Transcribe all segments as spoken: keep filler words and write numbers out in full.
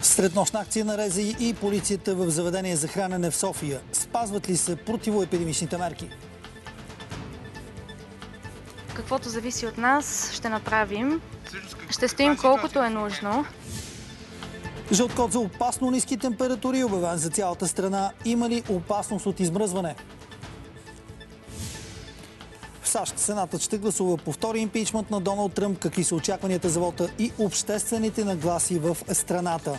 Среднощна акция на РЗИ и полицията в заведение за хранене в София. Спазват ли се противоепидемичните мерки? Каквото зависи от нас, ще направим. Ще стоим колкото е нужно. Жълт код за опасно ниски температури, обявен за цялата страна. Има ли опасност от измръзване? В САЩ Сенатът ще гласува по втори импичмент на Доналд Тръмп. Какви са очакванията за вота и обществените нагласи в страната?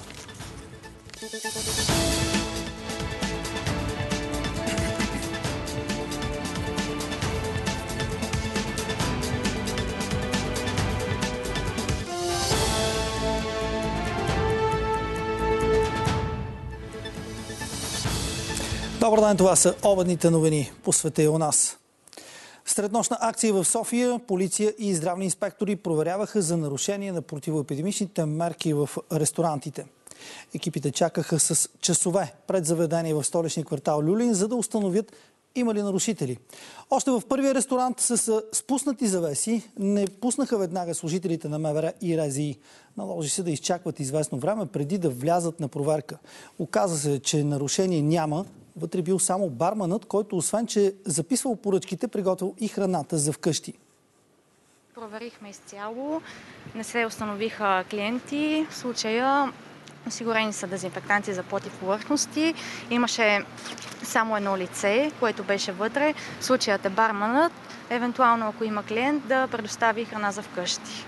Добър ден, това са обедните новини по света и у нас. Среднощна акция в София, полиция и здравни инспектори проверяваха за нарушение на противоепидемичните мерки в ресторантите. Екипите чакаха с часове пред заведение в столичния квартал Люлин, за да установят има ли нарушители. Още в първия ресторант с спуснати завеси не пуснаха веднага служителите на МВР и РЗИ. Наложи се да изчакват известно време преди да влязат на проверка. Оказа се, че нарушение няма. Вътре бил само барманът, който освен, че записвал поръчките, приготвил и храната за вкъщи. Проверихме изцяло. Не се установиха клиенти. В случая осигурени са дезинфектанти за плът и повърхности. Имаше само едно лице, което беше вътре. В случаят е барманът. Евентуално, ако има клиент, да предостави храна за вкъщи.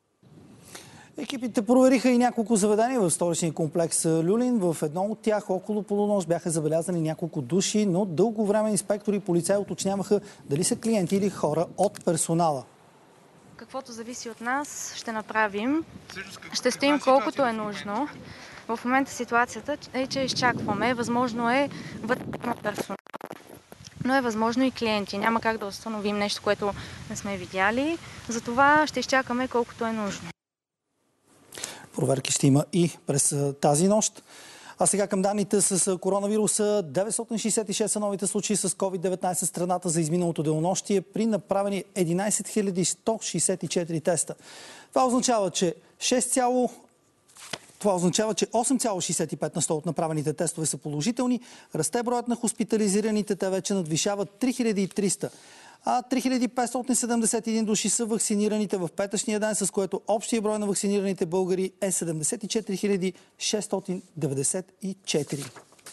Екипите провериха и няколко заведения в столичния комплекс Люлин. В едно от тях около полунощ бяха забелязани няколко души, но дълго време инспектори и полицаи уточняваха дали са клиенти или хора от персонала. Каквото зависи от нас, ще направим. Ще стоим колкото е нужно. В момента ситуацията е, че изчакваме. Възможно е вътре на персонал, но е възможно и клиенти. Няма как да установим нещо, което не сме видяли. Затова ще изчакаме колкото е нужно. Проверки ще има и през тази нощ. А сега към данните с коронавируса. деветстотин шейсет и шест са новите случаи с ковид деветнайсет в страната за изминалото денонощие при направени единайсет хиляди сто шейсет и четири теста. Това означава, че шест Това означава, че осем цяло шейсет и пет на сто от направените тестове са положителни. Расте броят на хоспитализираните, те вече надвишават три хиляди и триста. А три хиляди петстотин седемдесет и един души са вакцинираните в петъчния ден, с което общия брой на вакцинираните българи е седемдесет и четири хиляди шестстотин деветдесет и четири.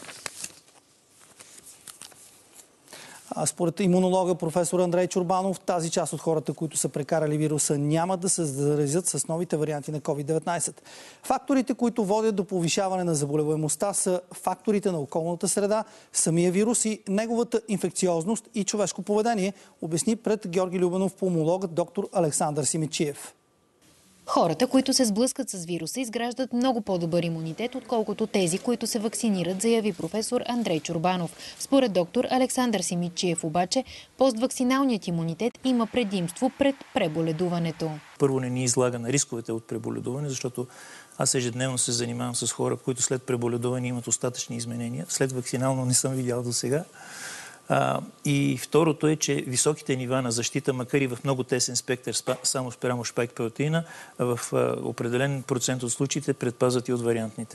А според имунолога професор Андрей Чорбанов, тази част от хората, които са прекарали вируса, няма да се заразят с новите варианти на ковид деветнайсет. Факторите, които водят до повишаване на заболеваемостта, са факторите на околната среда, самия вирус и неговата инфекциозност и човешко поведение, обясни пред Георги Любенов пулмологът доктор Александър Симидчиев. Хората, които се сблъскат с вируса, изграждат много по-добър имунитет, отколкото тези, които се вакцинират, заяви професор Андрей Чорбанов. Според доктор Александър Симидчиев обаче, поствакциналният имунитет има предимство пред преболедуването. Първо не ни излага на рисковете от преболедуване, защото аз ежедневно се занимавам с хора, които след преболедуване имат остатъчни изменения. След вакцинално не съм видял до сега. А, и второто е, че високите нива на защита, макар и в много тесен спектър, само спрямо шпайк протеина, в а, определен процент от случаите предпазват и от,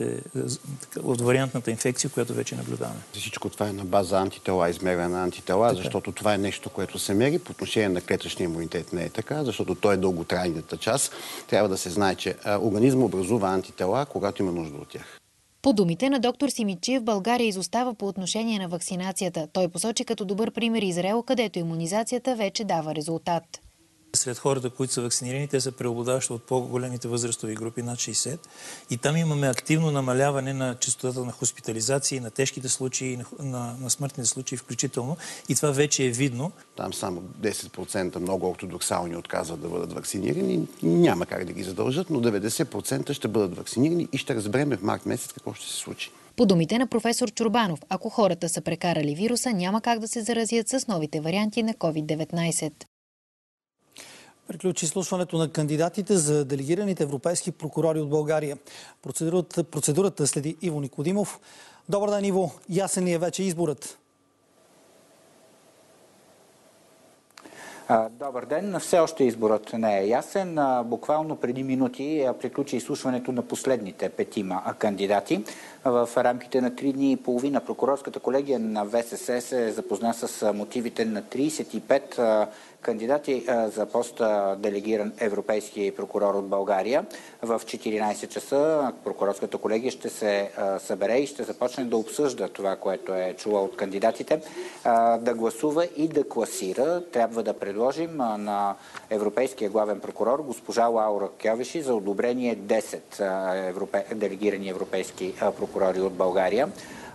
от вариантната инфекция, която вече наблюдаваме. Всичко това е на база антитела, измерване на антитела, така, защото това е нещо, което се мери. По отношение на клетъчния имунитет не е така, защото той е дълготрайната част. Трябва да се знае, че а, организма образува антитела, когато има нужда от тях. По думите на доктор Симидчиев, България изостава по отношение на вакцинацията. Той посочи като добър пример Израел, където имунизацията вече дава резултат. Сред хората, които са вакцинирани, те са преобладаващо от по-големите възрастови групи, над шейсет. И там имаме активно намаляване на честотата на хоспитализации, на тежките случаи, на, на смъртните случаи включително. И това вече е видно. Там само десет процента много ортодоксални отказват да бъдат вакцинирани. Няма как да ги задължат, но деветдесет процента ще бъдат вакцинирани и ще разберем в март месец какво ще се случи. По думите на професор Чорбанов, ако хората са прекарали вируса, няма как да се заразят с новите варианти на ковид деветнайсет. Приключи изслушването на кандидатите за делегираните европейски прокурори от България. Процедурата, процедурата следи Иво Никодимов. Добър ден, Иво. Ясен ли е вече изборът? Добър ден. Все още изборът не е ясен. Буквално преди минути приключи изслушването на последните петима кандидати. В рамките на три дни и половина прокурорската колегия на ВСС се запозна с мотивите на тридесет и пет кандидати за поста делегиран европейски прокурор от България. В четиринадесет часа прокурорската колегия ще се събере и ще започне да обсъжда това, което е чула от кандидатите, да гласува и да класира. Трябва да предложим на европейския главен прокурор госпожа Лаура Кьовеши за одобрение десет европе... делегирани европейски прокурори от България.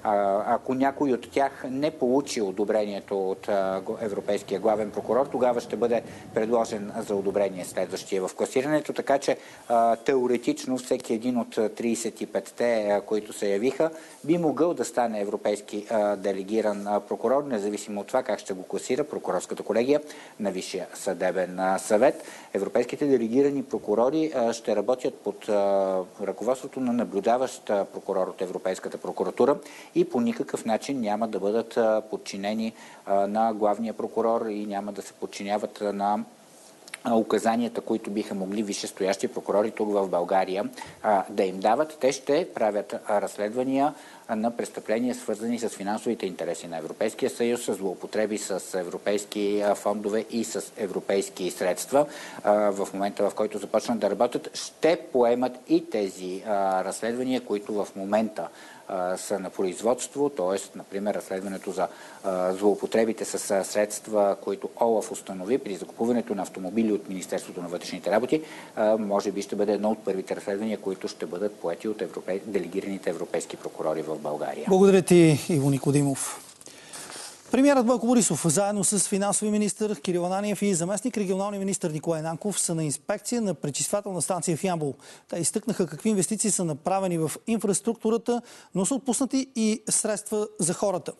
Ако някой от тях не получи одобрението от европейския главен прокурор, тогава ще бъде предложен за одобрение следващия в класирането, така че теоретично всеки един от тридесет и петте, които се явиха, би могъл да стане европейски делегиран прокурор, независимо от това как ще го класира прокурорската колегия на Висшия съдебен съвет. Европейските делегирани прокурори ще работят под ръководството на наблюдаващ прокурор от Европейската прокуратура и по никакъв начин няма да бъдат подчинени на главния прокурор и няма да се подчиняват на указанията, които биха могли висшестоящи прокурори тук в България да им дават. Те ще правят разследвания на престъпления, свързани с финансовите интереси на Европейския съюз, с злоупотреби с европейски фондове и с европейски средства. В момента, в който започнат да работят, ще поемат и тези разследвания, които в момента са на производство, т.е. например разследването за злоупотребите с средства, които ОЛАФ установи при закупуването на автомобили от Министерството на вътрешните работи, може би ще бъде едно от първите разследвания, които ще бъдат поети от европе... делегираните европейски прокурори в България. Благодаря ти, Иво Никодимов. Премиерът Бойко Борисов, заедно с финансови министър Кирил Ананиев и заместник регионалния министър Николай Нанков, са на инспекция на пречиствателна станция в Ямбол. Те изтъкнаха какви инвестиции са направени в инфраструктурата, но са отпуснати и средства за хората.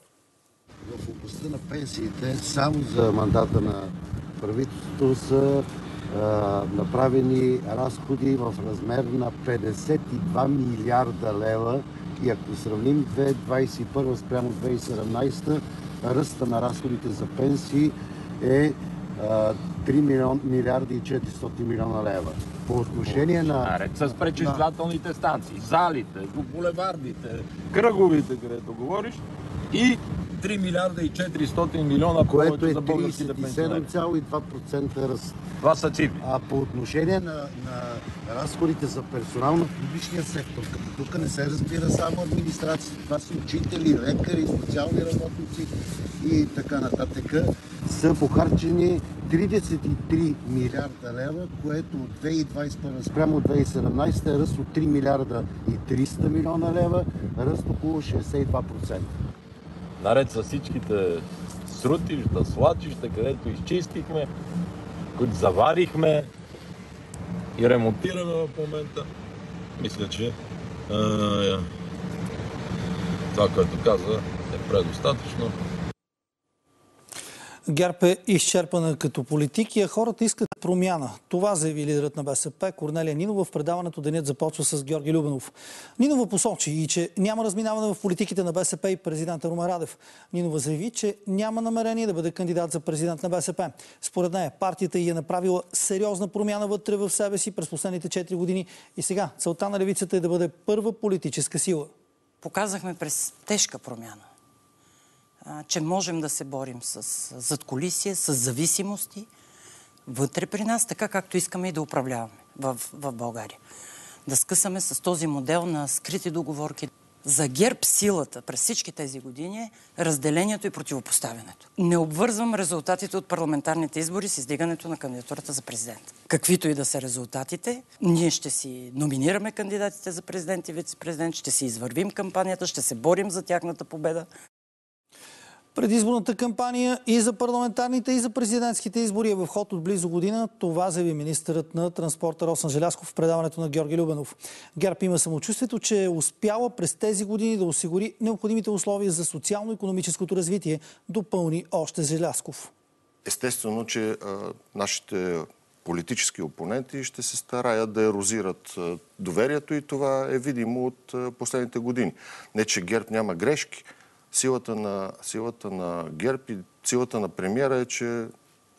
В областта на пенсиите, само за мандата на правителството са а, направени разходи в размер на петдесет и два милиарда лева и ако сравним две хиляди двадесет и първа спрямо две хиляди и седемнадесета, ръста на разходите за пенсии е а, три милиарда и четиристотин милиона лева. По отношение на... Наред с пречиствателните на... станции, залите, булевардите, кръговите, където говориш, и три милиарда и четиристотин милиона повече за българските пенсионери. Което е тридесет и седем цяло и два процента ръст. Това са цифри. А по отношение на, на разходите за персонал на публичния сектор, като тук не се разбира само администрация, това са учители, лекари, социални работници и така нататък, са похарчени тридесет и три милиарда лева, което от две хиляди и двадесет и първа спрямо две хиляди и седемнадесета е ръст от три милиарда и триста милиона лева, ръст около шестдесет и два процента. Наред с всичките срутища, свлачища, където изчистихме, които заварихме и ремонтираме в момента, мисля, че а, това, което каза, е предостатъчно. ГЕРБ е изчерпана като политик и хората искат промяна. Това заяви лидерът на БСП Корнелия Нинова в предаването "Денят започва" с Георги Любенов. Нинова посочи и че няма разминаване в политиките на БСП и президента Румен Радев. Нинова заяви, че няма намерение да бъде кандидат за президент на БСП. Според нея партията ѝ е направила сериозна промяна вътре в себе си през последните четири години и сега целта на левицата е да бъде първа политическа сила. Показахме през тежка промяна, че можем да се борим с задкулисие, с зависимости вътре при нас, така както искаме и да управляваме в, в България. Да скъсаме с този модел на скрити договорки. За ГЕРБ силата през всички тези години е разделението и противопоставянето. Не обвързвам резултатите от парламентарните избори с издигането на кандидатурата за президент. Каквито и да са резултатите, ние ще си номинираме кандидатите за президент и вице-президент, ще си извървим кампанията, ще се борим за тяхната победа. Предизборната кампания и за парламентарните, и за президентските избори е в ход от близо година. Това заяви министърът на транспорта Росен Желязков в предаването на Георги Любенов. ГЕРБ има самочувствието, че е успяла през тези години да осигури необходимите условия за социално-икономическото развитие, допълни още Желязков. Естествено, че а, нашите политически опоненти ще се стараят да ерозират а, доверието и това е видимо от а, последните години. Не, че ГЕРБ няма грешки. Силата на, силата на ГЕРБ и силата на премиера е, че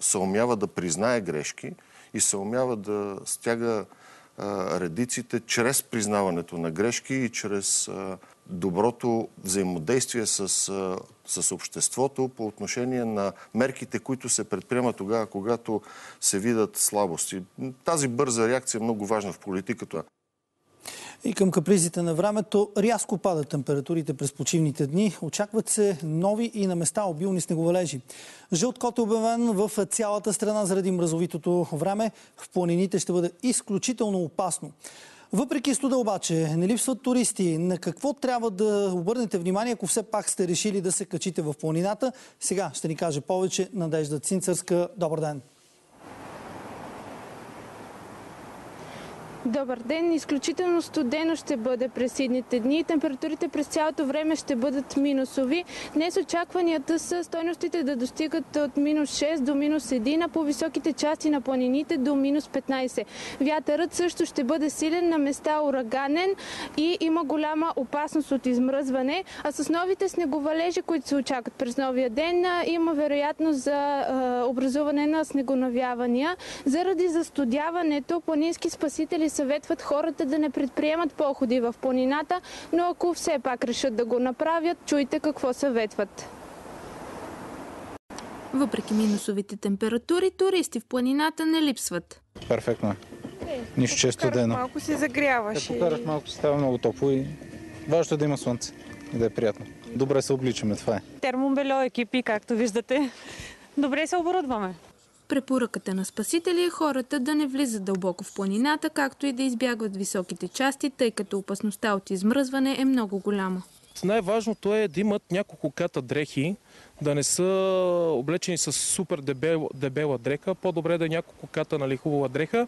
съумява да признае грешки и съумява да стяга а, редиците чрез признаването на грешки и чрез а, доброто взаимодействие с, а, с обществото по отношение на мерките, които се предприемат тогава, когато се видят слабости. Тази бърза реакция е много важна в политиката. И към капризите на времето рязко падат температурите през почивните дни. Очакват се нови и на места обилни снеговалежи. Жълт код е обявен в цялата страна заради мразовитото време. В планините ще бъде изключително опасно. Въпреки студа обаче не липсват туристи. На какво трябва да обърнете внимание, ако все пак сте решили да се качите в планината? Сега ще ни каже повече Надежда Цинцърска. Добър ден! Добър ден! Изключително студено ще бъде през идните дни. Температурите през цялото време ще бъдат минусови. Днес очакванията са стойностите да достигат от минус шест до минус едно, а по високите части на планините до минус петнайсет. Вятърът също ще бъде силен, на места ураганен и има голяма опасност от измръзване. А с новите снеговалежи, които се очакват през новия ден, има вероятност за образуване на снегонавявания. Заради застудяването, планински спасители съветват хората да не предприемат походи в планината, но ако все пак решат да го направят, чуйте какво съветват. Въпреки минусовите температури, туристи в планината не липсват. Перфектно е. Нищо, че е студено. Малко се загряваш. Те покараш малко, си става много топло и важното е да има слънце и да е приятно. Добре се обличаме, това е. Термобельо екипи, както виждате. Добре се оборудваме. Препоръката на спасители е хората да не влизат дълбоко в планината, както и да избягват високите части, тъй като опасността от измръзване е много голяма. Най-важното е да имат няколко ката дрехи, да не са облечени с супер дебел, дебела дреха, по-добре да е няколко ката, нали, хубава дреха.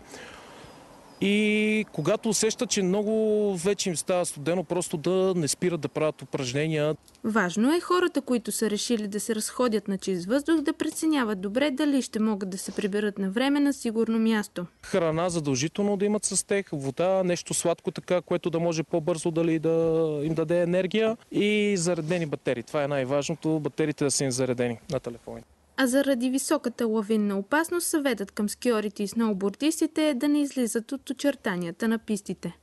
И когато усещат, че много вече им става студено, просто да не спират да правят упражнения. Важно е хората, които са решили да се разходят на чист въздух, да преценяват добре дали ще могат да се приберат на време на сигурно място. Храна задължително да имат с тях, вода, нещо сладко така, което да може по-бързо дали да им даде енергия, и заредени батерии. Това е най-важното, батериите да са им заредени на телефоните. А заради високата лавинна опасност, съветът към скиорите и сноубордистите е да не излизат от очертанията на пистите.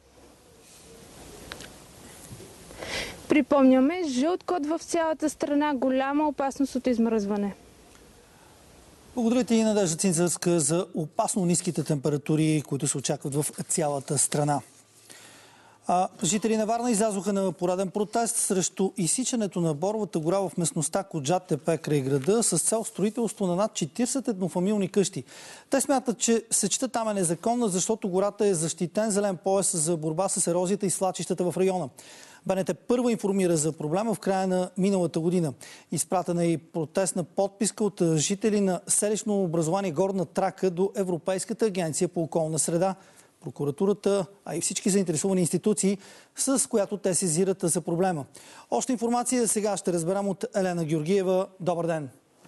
Припомняме, жълт код в цялата страна, голяма опасност от измръзване. Благодаря ти, Надежда Цинцърска, за опасно ниските температури, които се очакват в цялата страна. А, жители на Варна излязоха на пореден протест срещу изсичането на боровата гора в местността Коджат тепе край града с цел строителство на над четирийсет еднофамилни къщи. Те смятат, че сечта там е незаконна, защото гората е защитен зелен пояс за борба с ерозията и свлачищата в района. БНТ първа информира за проблема в края на миналата година. Изпратена е и протестна подписка от жители на селищно образование Горна Трака до Европейската агенция по околна среда, прокуратурата, а и всички заинтересовани институции, с която те сезират за проблема. Още информация сега ще разберем от Елена Георгиева. Добър ден!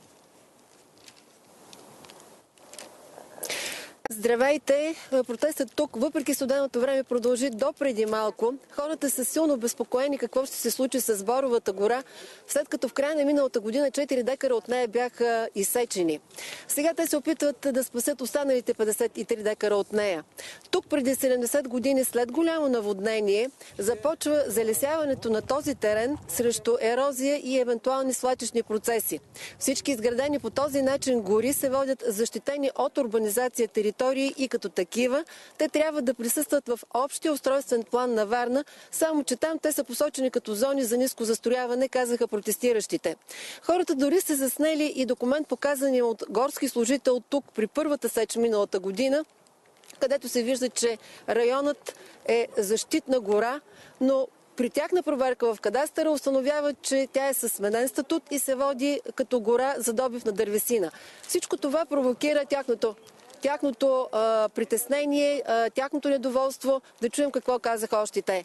Здравейте! Протестът тук, въпреки студеното време, продължи до преди малко. Хората са силно обезпокоени какво ще се случи с Боровата гора, след като в края на миналата година четири декара от нея бяха изсечени. Сега те се опитват да спасят останалите петдесет и три декара от нея. Тук преди седемдесет години, след голямо наводнение, започва залесяването на този терен срещу ерозия и евентуални свлачищни процеси. Всички изградени по този начин гори се водят защитени от урбанизация територии и като такива те трябва да присъстват в общия устройствен план на Варна, само че там те са посочени като зони за ниско застрояване, казаха протестиращите. Хората дори са заснели и документ, показан от горски служител тук при първата сеч миналата година, където се вижда, че районът е защитна гора, но при тяхна проверка в кадастъра установява, че тя е със сменен статут и се води като гора за добив на дървесина. Всичко това провокира тяхното тяхното а, притеснение, а, тяхното недоволство. Да чуем какво казаха още те.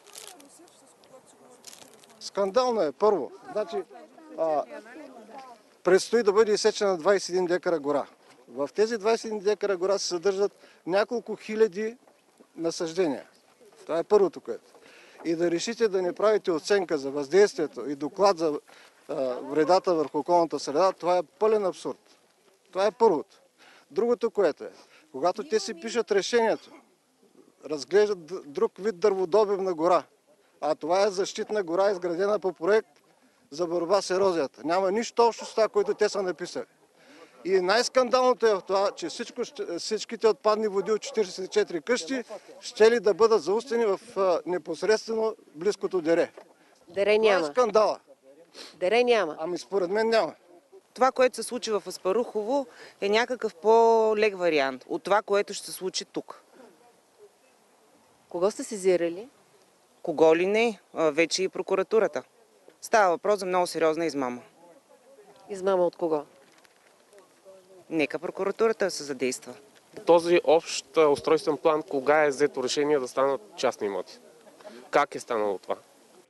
Скандално е, първо. Значи, а, предстои да бъде изсечена двайсет и един декара гора. В тези двайсет и един декара гора се съдържат няколко хиляди насаждения. Това е първото, което. И да решите да не правите оценка за въздействието и доклад за а, вредата върху околната среда, това е пълен абсурд. Това е първото. Другото, което е, когато те си пишат решението, разглеждат друг вид дърводобивна гора, а това е защитна гора, изградена по проект за борба с ерозията. Няма нищо общо с това, което те са написали. И най-скандалното е в това, че всичко, всичките отпадни води от четиридесет и четири къщи ще ли да бъдат заустени в непосредствено близкото дере. Дере няма. Това е скандала. Дере няма. Ами според мен няма. Това, което се случи в Аспарухово, е някакъв по-лек вариант от това, което ще се случи тук. Кого сте сезирали? Кого ли не? Вече и прокуратурата. Става въпрос за много сериозна измама. Измама от кого? Нека прокуратурата се задейства. Този общ устройствен план, кога е взето решение да станат частни имоти? Как е станало това?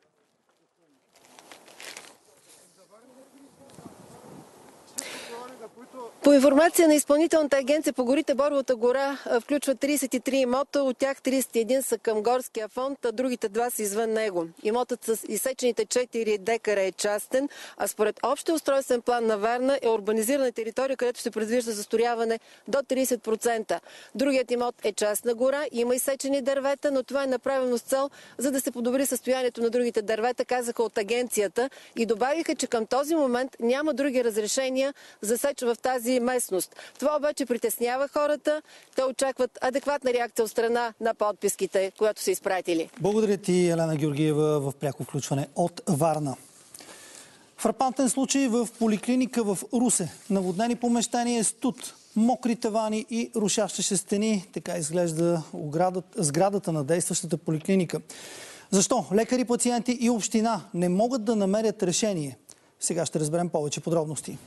По информация на Изпълнителната агенция по горите, Боровата гора включва тридесет и три имота, от тях тридесет и един са към горския фонд, а другите два са извън него. Имотът с изсечените четири декара е частен, а според общия устройствен план на Варна е урбанизирана територия, където се предвижда застрояване до тридесет процента. Другият имот е частна гора, има изсечени дървета, но това е направено с цел, за да се подобри състоянието на другите дървета, казаха от агенцията и добавиха, че към този момент няма други разрешения за сеч в тази местност. Това обаче притеснява хората. Те очакват адекватна реакция от страна на подписките, която са изпратили. Благодаря ти, Елена Георгиева, в пряко включване от Варна. Фрапантен случай в поликлиника в Русе. Наводнени помещения, студ, мокри тавани и рушащи се стени. Така изглежда сградата на действащата поликлиника. Защо лекари, пациенти и община не могат да намерят решение? Сега ще разберем повече подробности.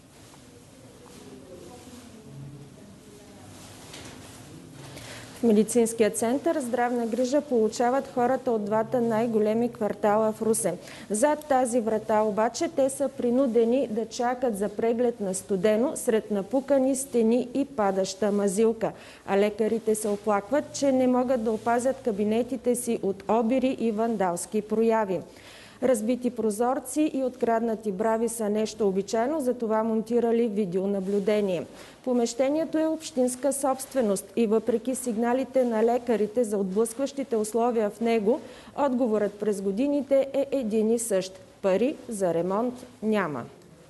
В медицинския център здравна грижа получават хората от двата най-големи квартала в Русе. Зад тази врата обаче те са принудени да чакат за преглед на студено сред напукани стени и падаща мазилка. А лекарите се оплакват, че не могат да опазят кабинетите си от обири и вандалски прояви. Разбити прозорци и откраднати брави са нещо обичайно, затова монтирали видеонаблюдение. Помещението е общинска собственост и въпреки сигналите на лекарите за отблъскващите условия в него, отговорът през годините е един и същ. Пари за ремонт няма.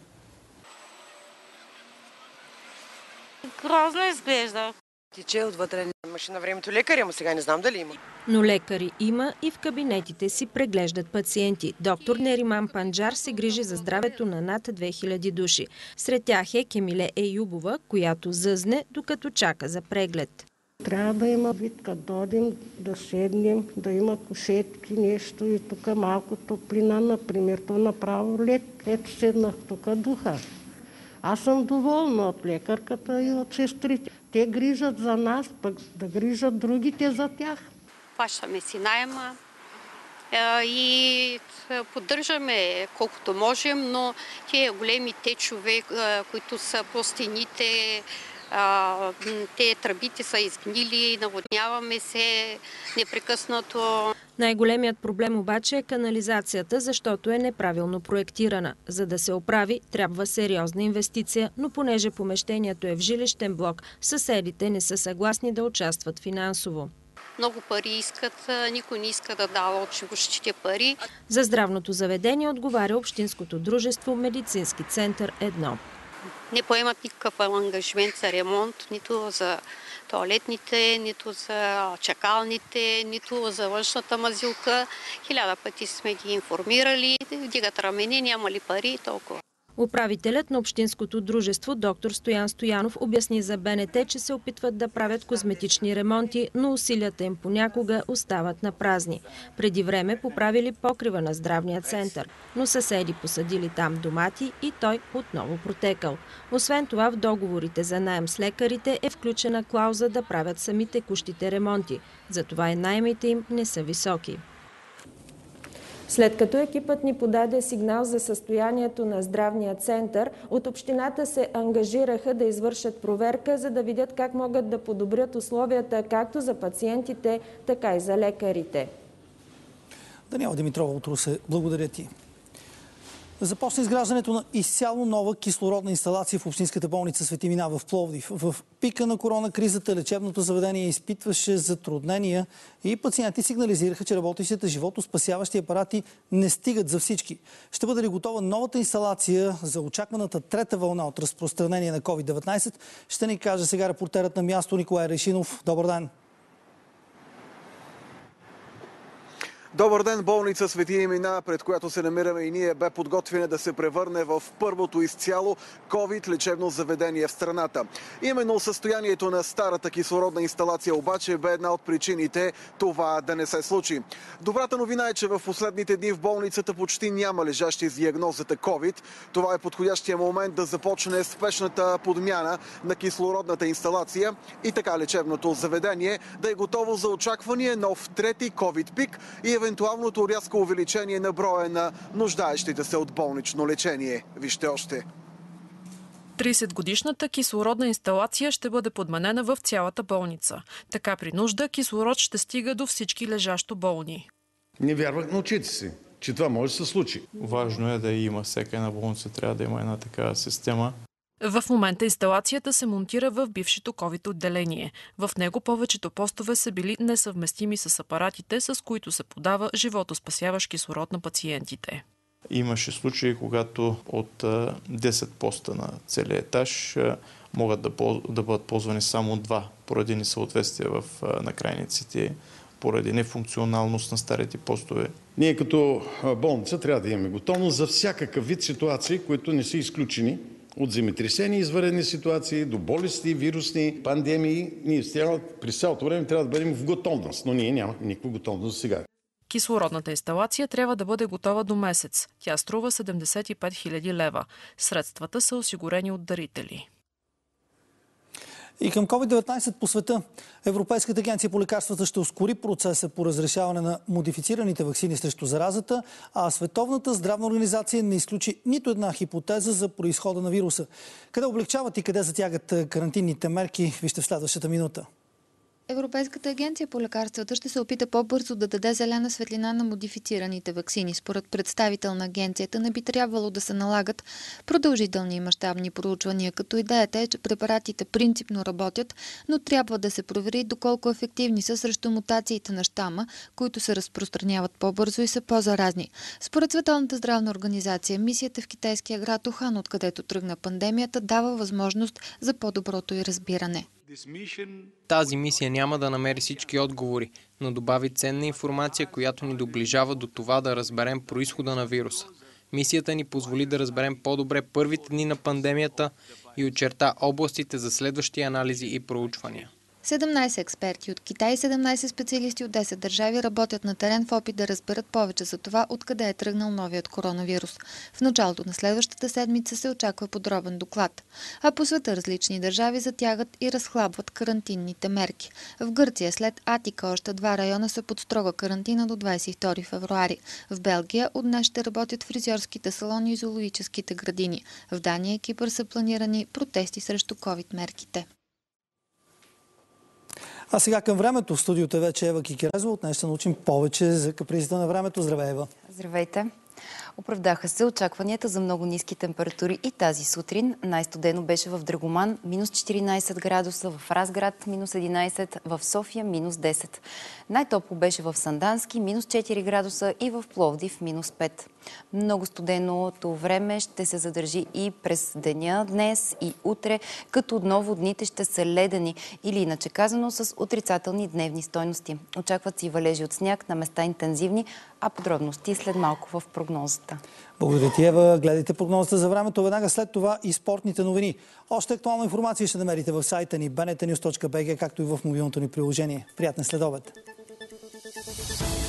Грозно изглежда. Тиче отвътре. Имаше на времето лекари, ама сега не знам дали има. Но лекари има и в кабинетите си преглеждат пациенти. Доктор Нериман Панджар се грижи за здравето на над две хиляди души. Сред тях е Кемиле Еюбова, която зъзне, докато чака за преглед. Трябва да има вид, като дойдем, да седнем, да има кушетки, нещо и тук малко топлина, например. То направо лед. Ето седнах тук духа. Аз съм доволна от лекарката и от сестрите. Те грижат за нас, пък да грижат другите за тях. Плащаме си найема и поддържаме колкото можем, но тия големи течове, които са по стените, те тръбите са изгнили, наводняваме се непрекъснато. Най-големият проблем обаче е канализацията, защото е неправилно проектирана. За да се оправи, трябва сериозна инвестиция, но понеже помещението е в жилищен блок, съседите не са съгласни да участват финансово. Много пари искат, никой не иска да дава от живущите пари. За здравното заведение отговаря Общинското дружество Медицински център едно. Не поемат никакъв ангажимент за ремонт, нито за тоалетните, нито за чакалните, нито за външната мазилка. Хиляда пъти сме ги информирали, вдигат рамене, няма ли пари, толкова. Управителят на Общинското дружество доктор Стоян Стоянов обясни за Б Н Т, че се опитват да правят козметични ремонти, но усилията им понякога остават на празни. Преди време поправили покрива на здравния център, но съседи посадили там домати и той отново протекал. Освен това, в договорите за наем с лекарите е включена клауза да правят сами текущите ремонти. Затова и наемите им не са високи. След като екипът ни подаде сигнал за състоянието на здравния център, от общината се ангажираха да извършат проверка, за да видят как могат да подобрят условията както за пациентите, така и за лекарите. Даниела Димитрова от Русе, благодаря ти. Започна изграждането на изцяло нова кислородна инсталация в общинската болница Свети Мина в Пловдив. В пика на коронакризата лечебното заведение изпитваше затруднения и пациенти сигнализираха, че работещите животоспасяващи апарати не стигат за всички. Ще бъде ли готова новата инсталация за очакваната трета вълна от разпространение на ковид деветнайсет? Ще ни каже сега репортерът на място Николай Решинов. Добър ден! Добър ден! Болница Свети Мина, пред която се намираме и ние, бе подготвена да се превърне в първото изцяло ковид лечебно заведение в страната. Именно състоянието на старата кислородна инсталация обаче бе една от причините това да не се случи. Добрата новина е, че в последните дни в болницата почти няма лежащи с диагнозата ковид. Това е подходящия момент да започне спешната подмяна на кислородната инсталация и така лечебното заведение да е готово за очаквания нов трети ковид пик и евентуалното рязко увеличение на броя на нуждаещите се от болнично лечение. Вижте още. тридесетгодишната кислородна инсталация ще бъде подменена в цялата болница. Така при нужда кислород ще стига до всички лежащо болни. Не вярвах на очите си, че това може да се случи. Важно е да има, всяка една болница трябва да има една такава система. В момента инсталацията се монтира в бившето ковид отделение. В него повечето постове са били несъвместими с апаратите, с които се подава животоспасяващ кислород на пациентите. Имаше случаи, когато от десет поста на целия етаж могат да, да бъдат ползвани само два, поради несъответствие в накрайниците, поради нефункционалност на старите постове. Ние като болница трябва да имаме готовност за всякакъв вид ситуации, които не са изключени. От земетресени, извънредни ситуации, до болести, вирусни, пандемии. Ние през цялото време трябва да бъдем в готовност, но ние нямаме никаква готовност сега. Кислородната инсталация трябва да бъде готова до месец. Тя струва седемдесет и пет хиляди лева. Средствата са осигурени от дарители. И към ковид деветнайсет по света. Европейската агенция по лекарствата ще ускори процеса по разрешаване на модифицираните ваксини срещу заразата, а Световната здравна организация не изключи нито една хипотеза за произхода на вируса. Къде облегчават и къде затягат карантинните мерки, вижте в следващата минута. Европейската агенция по лекарствата ще се опита по-бързо да даде зелена светлина на модифицираните ваксини. Според представител на агенцията не би трябвало да се налагат продължителни и мащабни проучвания, като идеята е, че препаратите принципно работят, но трябва да се провери доколко ефективни са срещу мутациите на щама, които се разпространяват по-бързо и са по-заразни. Според Световната здравна организация, мисията в китайския град Ухан, откъдето тръгна пандемията, дава възможност за по-доброто й разбиране. Тази мисия няма да намери всички отговори, но добави ценна информация, която ни доближава до това да разберем произхода на вируса. Мисията ни позволи да разберем по-добре първите дни на пандемията и очерта областите за следващи анализи и проучвания. седемнайсет експерти от Китай и седемнайсет специалисти от десет държави работят на терен в опит да разберат повече за това, откъде е тръгнал новият коронавирус. В началото на следващата седмица се очаква подробен доклад. А по света различни държави затягат и разхлабват карантинните мерки. В Гърция след Атика още два района са под строга карантина до двайсет и втори февруари. В Белгия от днес ще работят фризьорските салони и зоологическите градини. В Дания и Кипър са планирани протести срещу ковид мерките. А сега към времето. В студиото е вече Ева Кикерезова. Днес ще научим повече за капризите на времето. Здравей, Ева! Здравейте! Оправдаха се очакванията за много ниски температури и тази сутрин. Най-студено беше в Драгоман – минус четиринайсет градуса, в Разград – минус единайсет, в София – минус десет. Най-топло беше в Сандански – минус четири градуса и в Пловдив – минус пет. Много студеното време ще се задържи и през деня днес и утре, като отново дните ще са ледени или иначе казано с отрицателни дневни стойности. Очакват си валежи от сняг, на места интензивни, а подробности след малко в прогнозата. Благодаря ти, Ева. Гледайте прогнозата за времето. Веднага след това и спортните новини. Още актуална информация ще намерите в сайта ни би ен ти нюз точка би джи, както и в мобилното ни приложение. Приятен следобед!